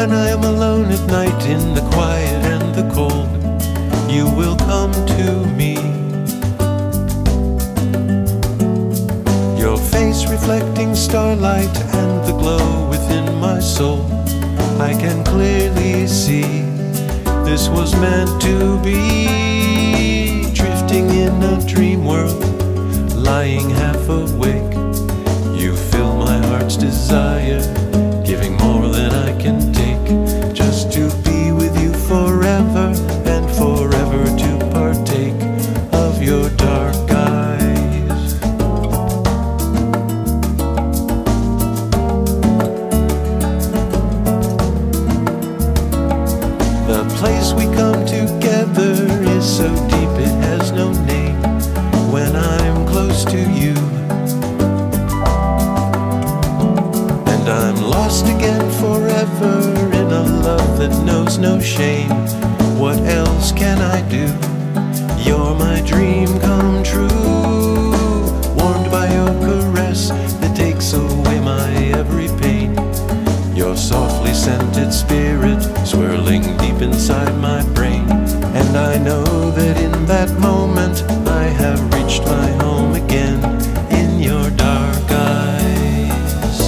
When I am alone at night in the quiet and the cold, you will come to me. Your face reflecting starlight and the glow within my soul, I can clearly see this was meant to be. Drifting in a dream world, lying half awake, you fill my heart's desire, giving more than I can take, just to be with you forever and forever to partake of your dark eyes. The place we come together is so deep it has no name. When I'm close to you, and I'm lost again forever in a love that knows no shame. What else can I do? You're my dream come true, warmed by your caress that takes away my every pain. Your softly scented spirit swirling deep inside my brain, and I know that in that moment I have reached my home again in your dark eyes.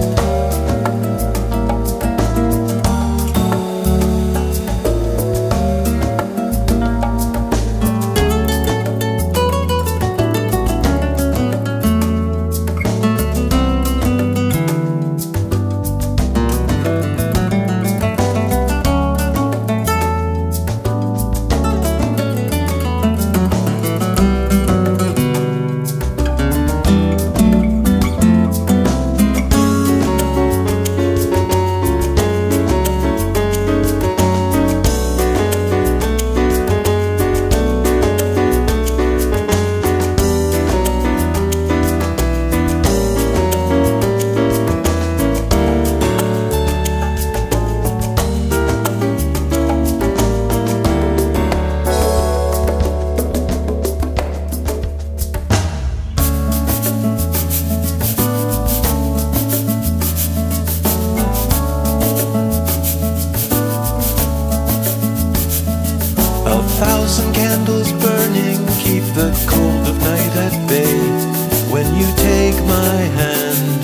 Thousand candles burning keep the cold of night at bay. When you take my hand,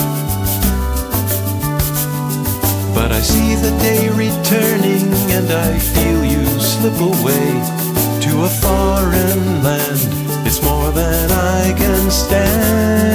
but I see the day returning and I feel you slip away to a foreign land. It's more than I can stand.